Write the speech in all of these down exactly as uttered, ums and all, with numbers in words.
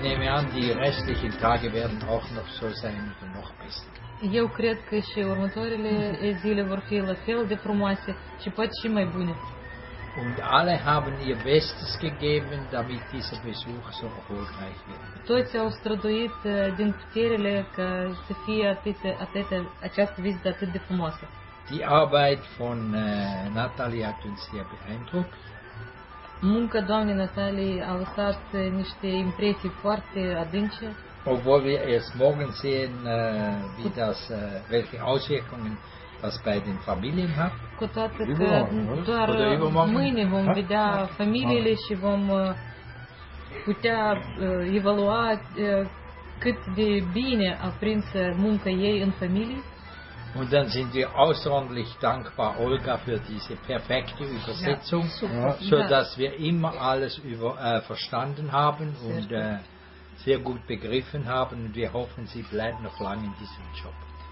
nehme an, die restlichen Tage werden auch noch so sein oder noch besser. Eu cred că și următoarele zile vor fi la fel de frumoase și poate și mai bune. Und alle haben ihr Bestes gegeben, damit dieser Besuch so erfolgreich wird. Toți au străduit din puterile ca să fie atât, atât, această vizită atât de frumoasă. Die Arbeit von äh, Natalie hat uns sehr beeindruckt. Munca doamnei Natalie a lăsat niște impresii foarte adânce. Obwohl wir erst morgen sehen, äh, wie das, äh, welche Auswirkungen das bei den Familien hat. Cu toate că doar mâine vom vedea familiile și vom putea evalua cât de bine a prins munca ei în familie. Und dann sind wir außerordentlich dankbar, Olga, für diese perfekte Übersetzung, Ja, so dass wir immer alles über, äh, verstanden haben und äh, sehr gut begriffen haben. Und wir hoffen, sie bleibt noch lange in diesem Job.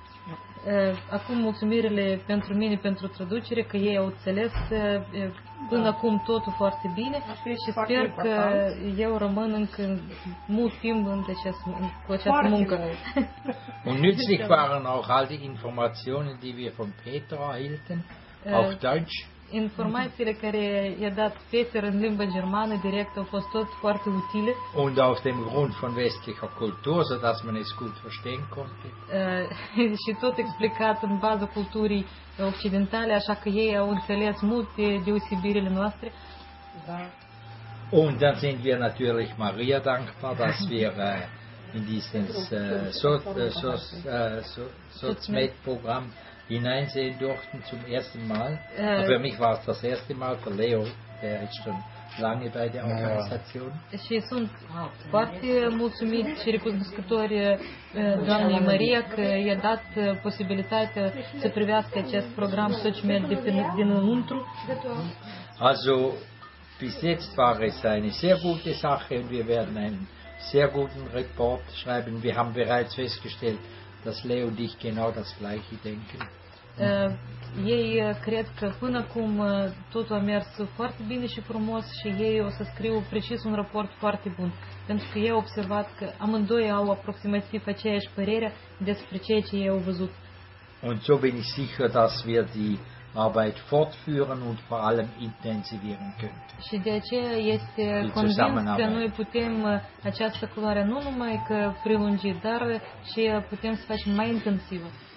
Acum mulțumirile pentru mine, pentru traducere, că ei au înțeles până acum totul foarte bine și sper că eu rămân încă mult timp în cu această muncă. Und nützlich waren auch all die Informationen, die wir von Peter erhielten, auf Deutsch. Informațiile care i-a dat Peter în limba germană direct au fost tot foarte utile. Und auf dem Grund von westlicher Kultur, so dass man es gut verstehen konnte. Și tot explicat în baza culturii occidentale, așa că ei au înțeles multe deosebirile noastre. Da. Und dann sind wir natürlich Maria dankbar, dass wir äh, in dieses äh, so, äh, so, äh, so, Sozmed-Programm hineinsehen durften zum ersten Mal. Uh, für mich war es das erste Mal, für Leo, der ist schon lange bei der Organisation. Și sunt foarte mulțumit și recunoscători doamnei Maria că i-a dat posibilitatea să privească acest program Socmed dinăuntru. Also, bis jetzt war es eine sehr gute Sache und wir werden einen sehr guten Report schreiben. Wir haben bereits festgestellt, dass Leo und ich genau das Gleiche denken. Uh, ei cred că până acum uh, totul a mers foarte bine și frumos și ei o să scriu precis un raport foarte bun. Pentru că ei au observat că amândoi au aproximativ aceeași părere despre ceea ce ei au văzut. Und so bin ich sicher, dass wir die Arbeit fortführen und vor allem intensivieren können. Și de aceea este convins că noi putem această culoare nu numai că prelungi, dar și putem să facem mai intensivă.